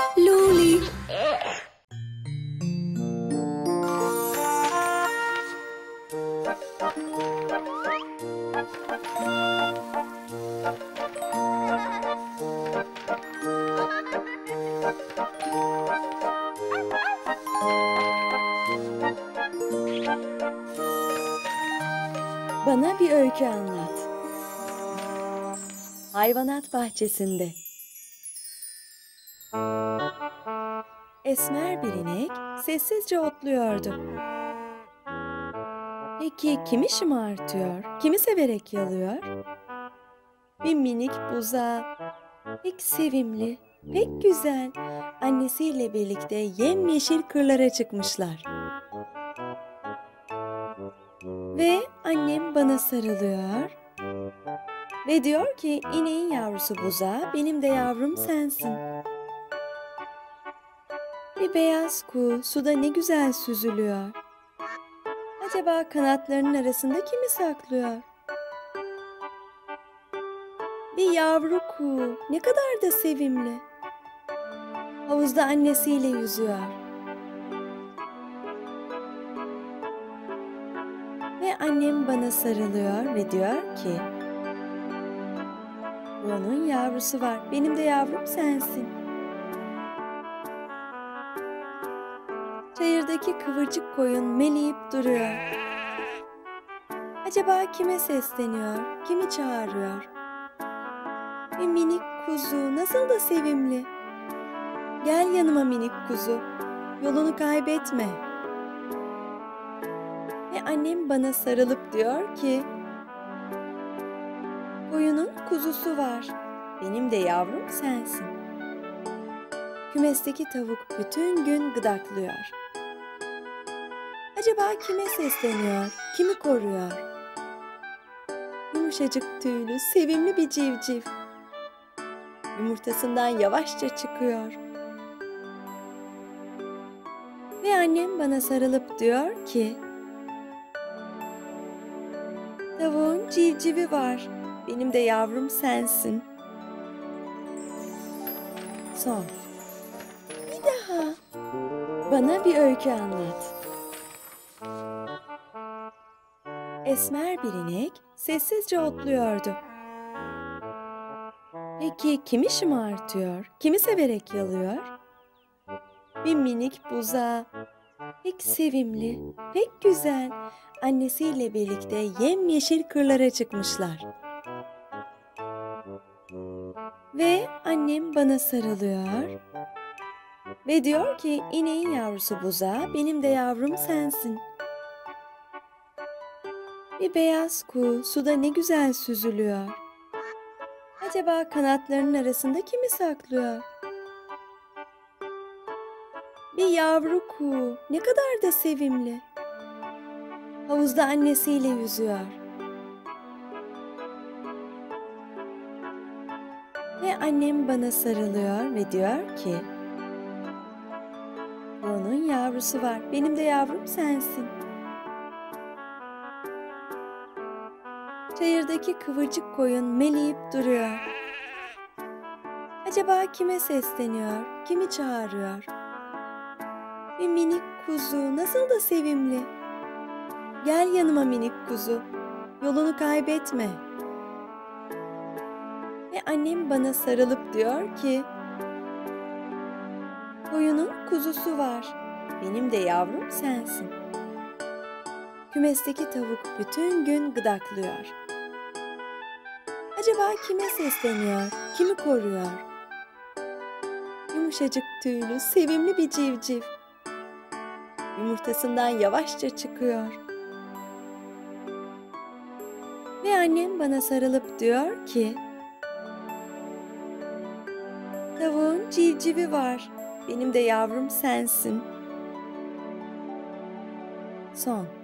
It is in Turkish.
Luli. Bana bir öykü anlat. Hayvanat bahçesinde. Esmer bir inek sessizce otluyordu. Peki kimi şımartıyor, kimi severek yalıyor? Bir minik buzağı, pek sevimli, pek güzel, annesiyle birlikte yemyeşil kırlara çıkmışlar. Ve annem bana sarılıyor ve diyor ki ineğin yavrusu buzağı, benim de yavrum sensin. Bir beyaz kuğu suda ne güzel süzülüyor. Acaba kanatlarının arasında kimi saklıyor? Bir yavru kuğu ne kadar da sevimli. Havuzda annesiyle yüzüyor. Ve annem bana sarılıyor ve diyor ki onun yavrusu var, benim de yavrum sensin. Çayırdaki kıvırcık koyun meleyip duruyor. Acaba kime sesleniyor, kimi çağırıyor? Bir minik kuzu nasıl da sevimli. Gel yanıma minik kuzu, yolunu kaybetme. Ve annem bana sarılıp diyor ki koyunun kuzusu var, benim de yavrum sensin. Kümesteki tavuk bütün gün gıdaklıyor. Acaba kime sesleniyor, kimi koruyor? Yumuşacık tüylü, sevimli bir civciv. Yumurtasından yavaşça çıkıyor. Ve annem bana sarılıp diyor ki tavuğun civcivi var, benim de yavrum sensin. Son. Bir daha. Bana bir öykü anlat. Esmer bir inek sessizce otluyordu. Peki kimi şımartıyor, kimi severek yalıyor? Bir minik buzağı, pek sevimli, pek güzel, annesiyle birlikte yemyeşil kırlara çıkmışlar. Ve annem bana sarılıyor ve diyor ki ineğin yavrusu buzağı, benim de yavrum sensin. Bir beyaz kuğu suda ne güzel süzülüyor. Acaba kanatlarının arasında kimi saklıyor? Bir yavru kuğu ne kadar da sevimli. Havuzda annesiyle yüzüyor. Ve annem bana sarılıyor ve diyor ki onun yavrusu var, benim de yavrum sensin. Çayırdaki kıvırcık koyun meleyip duruyor. Acaba kime sesleniyor, kimi çağırıyor? Bir minik kuzu nasıl da sevimli. Gel yanıma minik kuzu, yolunu kaybetme. Ve annem bana sarılıp diyor ki koyunun kuzusu var, benim de yavrum sensin. Kümesteki tavuk bütün gün gıdaklıyor. Acaba kime sesleniyor, kimi koruyor? Yumuşacık tüylü, sevimli bir civciv. Yumurtasından yavaşça çıkıyor. Ve annem bana sarılıp diyor ki tavuğun civcivi var, benim de yavrum sensin. Son.